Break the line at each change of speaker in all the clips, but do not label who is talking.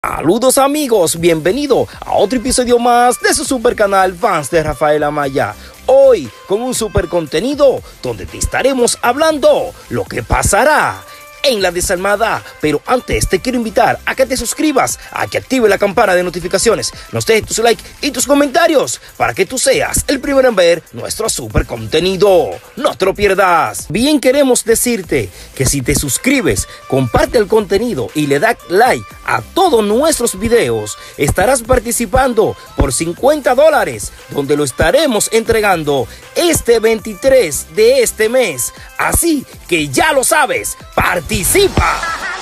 Saludos amigos, bienvenido a otro episodio más de su super canal Fans de Rafael Amaya. Hoy con un super contenido donde te estaremos hablando lo que pasará en la desalmada. Pero antes te quiero invitar a que te suscribas, a que active la campana de notificaciones, nos dejes tus likes y tus comentarios para que tú seas el primero en ver nuestro super contenido. No te lo pierdas. Bien, queremos decirte que si te suscribes, comparte el contenido y le das like a todos nuestros videos, estarás participando por $50, donde lo estaremos entregando este 23 de este mes. Así que ya lo sabes, participa.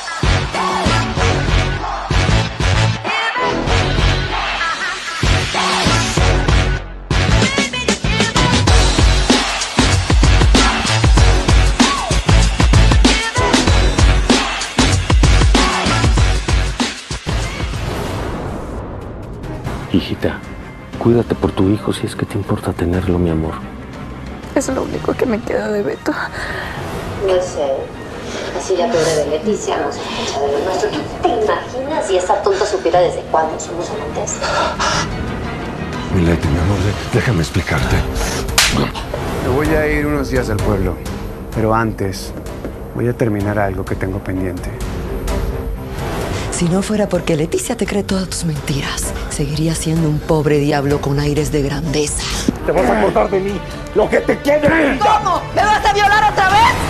Hijita, cuídate por tu hijo si es que te importa tenerlo, mi amor.
Es lo único que me queda de Beto.
No sé. Así la pobre de Leticia no sospecha de lo nuestro. ¿Tú te imaginas si esa tonta supiera desde cuándo somos amantes?
Mi Leti, mi amor, déjame explicarte.
Me voy a ir unos días al pueblo, pero antes voy a terminar algo que tengo pendiente.
Si no fuera porque Leticia te cree todas tus mentiras, seguiría siendo un pobre diablo con aires de grandeza.
Te vas a acordar de mí, lo que te quede.
¿Cómo? ¿Me vas a violar otra vez?